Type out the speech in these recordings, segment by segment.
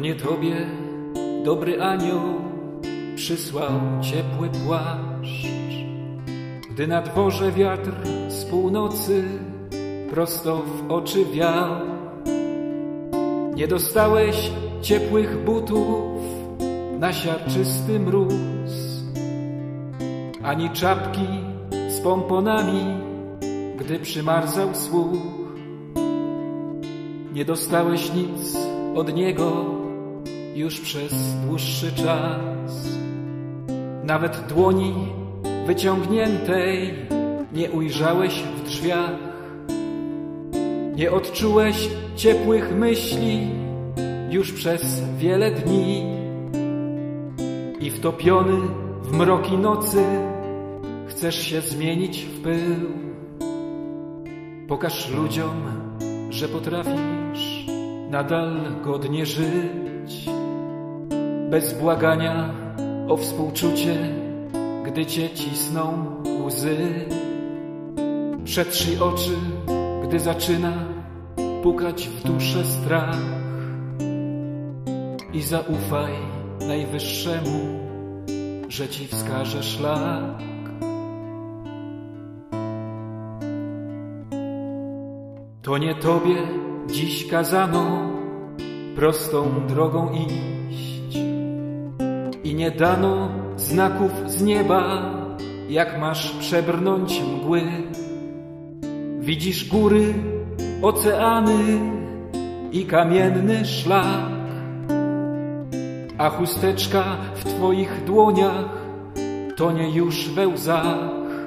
nie tobie dobry anioł przysłał ciepły płaszcz, gdy na dworze wiatr z północy prosto w oczy wiał. Nie dostałeś ciepłych butów na siarczysty mróz, ani czapki z pomponami, gdy przymarzał słuch. Nie dostałeś nic od niego już przez dłuższy czas. Nawet dłoni wyciągniętej nie ujrzałeś w drzwiach. Nie odczułeś ciepłych myśli już przez wiele dni. I wtopiony w mroki nocy chcesz się zmienić w pył. Pokaż ludziom, że potrafisz nadal godnie żyć, bez błagania o współczucie, gdy cię cisną łzy. Przetrzyj oczy, gdy zaczyna pukać w duszę strach, i zaufaj Najwyższemu, że ci wskaże szlak. To nie tobie dziś kazano prostą drogą iść i nie dano znaków z nieba, jak masz przebrnąć mgły. Widzisz góry, oceany i kamienny szlak, a chusteczka w twoich dłoniach tonie już we łzach.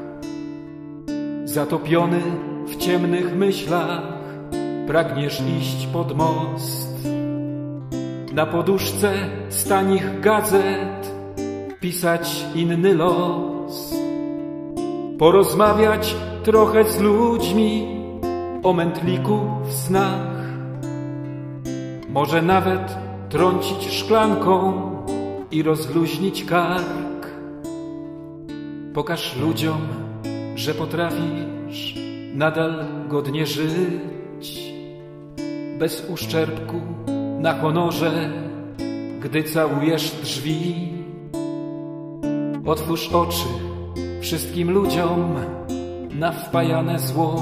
Zatopiony w ciemnych myślach pragniesz iść pod most. Na poduszce z tanich gazet pisać inny los. Porozmawiać trochę z ludźmi o mętliku w snach. Może nawet trącić szklanką i rozluźnić kark. Pokaż ludziom, że potrafisz nadal godnie żyć, bez uszczerbku na honorze, gdy całujesz drzwi. Otwórz oczy wszystkim ludziom na wpajane zło.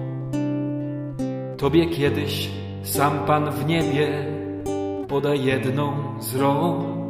Tobie kiedyś sam Pan w niebie poda jedną z rąk.